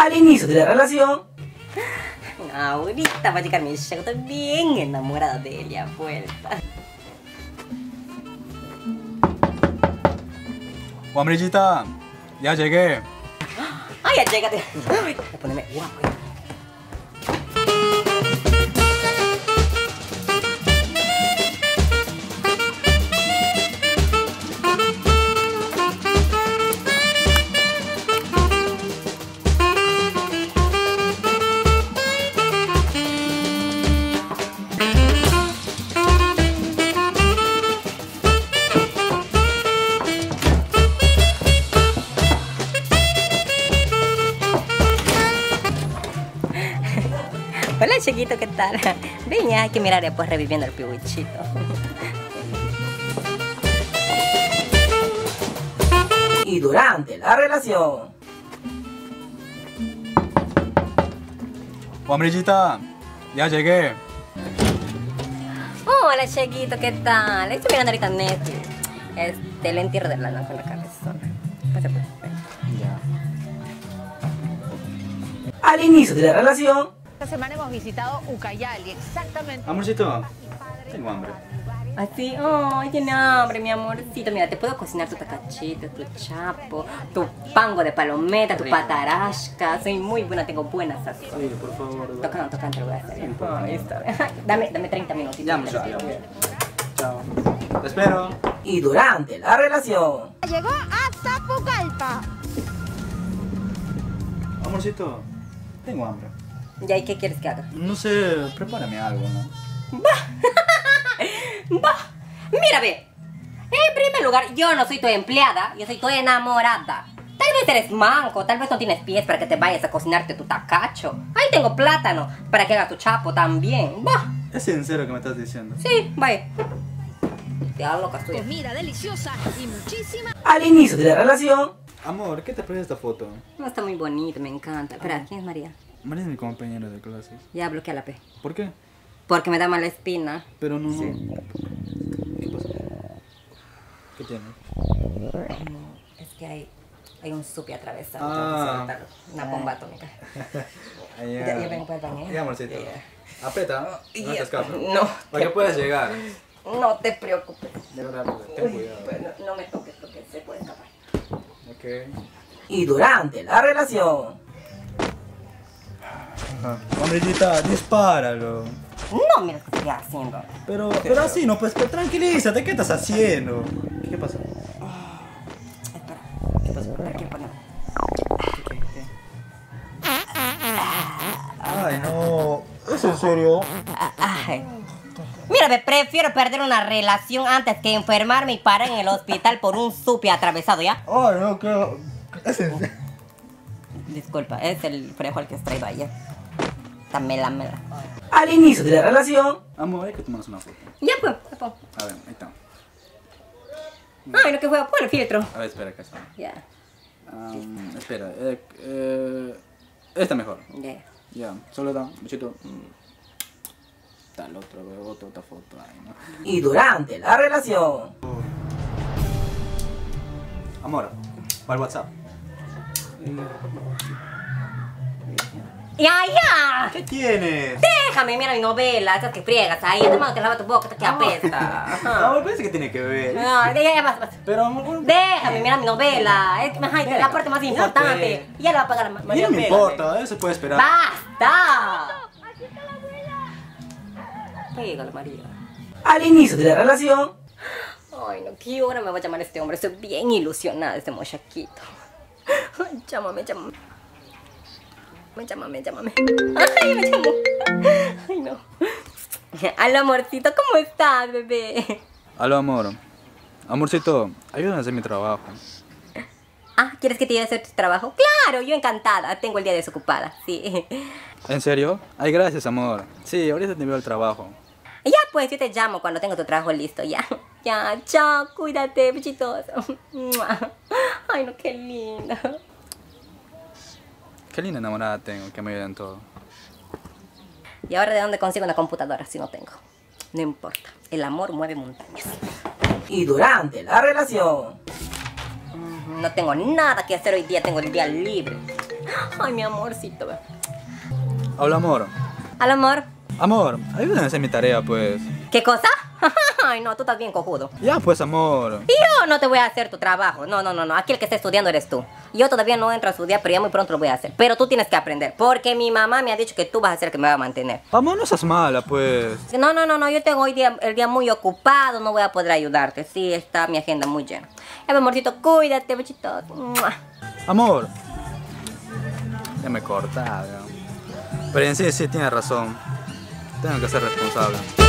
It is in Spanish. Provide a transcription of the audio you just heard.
Al inicio de la relación, Ahorita va a llegar mi Chaco, estoy bien enamorada de él, ya vuelta. Guambrillita, ya llegué. Ay, ya llégate. Ay, poneme guapo. Hola, chiquito, ¿qué tal? Ven, ya hay que mirar después reviviendo el pibuchito. y durante la relación. Guambrillita, ya llegué. Hola, chiquito, ¿qué tal? Estoy mirando ahorita Netflix. El entierro de Lana con la cabezona. Pasa por ahí. Ya. Al inicio de la relación, Esta semana hemos visitado Ucayali, exactamente. Amorcito, tengo hambre. Así, ay, tiene hambre, mi amorcito. Mira, te puedo cocinar tu tacachito, tu chapo, tu pango de palometa, tu patarasca. Soy muy buena, tengo buena sazón. Sí, por favor. Toca, te lo voy a hacer. Ay, está bien. Dame 30 minutitos. Ya, muchacho. Chao. Te espero. y durante la relación. Llegó a Zapucalpa. Amorcito, tengo hambre. ¿Y ahí qué quieres que haga? No sé, prepárame algo, ¿no? Bah, mira, ve. En primer lugar, yo no soy tu empleada, yo soy tu enamorada. Tal vez eres manco, tal vez no tienes pies para que te vayas a cocinarte tu tacacho. Ahí tengo plátano para que hagas tu chapo también. Bah, ¿Es sincero que me estás diciendo? sí, vaya. Te hablo loca, estoy. Comida deliciosa y muchísima. Al inicio de la relación, Amor, ¿qué te parece esta foto? No, está muy bonito, me encanta. Espera, ¿quién es María? María es mi compañera de clases. Ya bloquea la P. ¿Por qué? Porque me da mala espina. Pero no, no. Sí. ¿Qué pasa? ¿Qué tienes? Es que hay un supi atravesado. Ah. Una bomba atómica. Ya vengo para el baño. Ya, amorcito. Ya. Aprieta, no te escapes. No. Para que puedas llegar. No te preocupes. Ten cuidado. Bueno, no me toques porque se puede escapar. Ok. y durante la relación. Hombrillita, dispáralo. No, mira lo que estoy haciendo. Pero así no, pues tranquilízate, ¿qué estás haciendo? ¿Qué pasa? Espera, ¿qué pasó? ¿Qué pone? Ay, no. ¿Es en serio? Ay. Mira, me prefiero perder una relación antes que enfermarme y parar en el hospital por un supi atravesado, ¿ya? Ay, no, ¿qué? ¿Es en serio? Disculpa, es el frijol que has traído ayer. Está mela. Al inicio de la relación, Amor, hay que tomarnos una foto. Ya pues, ya. A ver, ahí está. Ay, lo que fue, pon el filtro. A ver, espera, acá. Ya, Espera, esta mejor. ya. Ya, solo da, bichito. Tal otra foto ahí, ¿no? y durante la relación. Amor, para el WhatsApp. ¡Ya! ¿Qué tienes? Déjame, mira mi novela, esas que friegas ahí. Toma que lava tu boca, que apesta. Amor, parece que tiene que ver. Ya, vas. Pero, amor, Déjame, mira mi novela. Es la parte más importante. Ya la va a pagar no María. me importa, eso puede esperar. ¡Basta! Pégale, María. Al inicio de la relación, Ay, no, ¿qué hora me va a llamar este hombre? Estoy bien ilusionada de este mochaquito. Ay, llámame. Llámame. Ay, me llamó. Ay, no. Aló, amorcito, ¿cómo estás, bebé? Aló, amor. Amorcito, ayúdame a hacer mi trabajo. Ah, ¿quieres que te lleve a hacer tu trabajo? Claro, yo encantada. Tengo el día desocupada, sí. ¿En serio? Ay, gracias, amor. Sí, ahorita te envío el trabajo. Ya, pues, yo te llamo cuando tengo tu trabajo listo, ya. Ya, chao, cuídate, bichitos. Ay, no, qué linda. Qué linda enamorada tengo, que me ayuda en todo. ¿Y ahora de dónde consigo una computadora si no tengo? No importa, el amor mueve montañas. y durante la relación. No tengo nada que hacer hoy día, tengo el día libre. Ay, mi amorcito, ve. Hola, amor. Al amor. Amor, ayúdame a hacer mi tarea, pues. ¿Qué cosa? Ay, no, tú estás bien cojudo. Ya, pues, amor. Y yo no te voy a hacer tu trabajo. No. Aquí el que está estudiando eres tú. Yo todavía no entro a estudiar, pero ya muy pronto lo voy a hacer. Pero tú tienes que aprender. Porque mi mamá me ha dicho que tú vas a ser el que me va a mantener. Amor, no seas mala, pues. No. Yo tengo el día muy ocupado. No voy a poder ayudarte. Sí, está mi agenda muy llena. Ya, mi amorcito, cuídate, bechito. Amor. Ya me corta, ya. Pero en sí tienes razón. Tengo que ser responsable.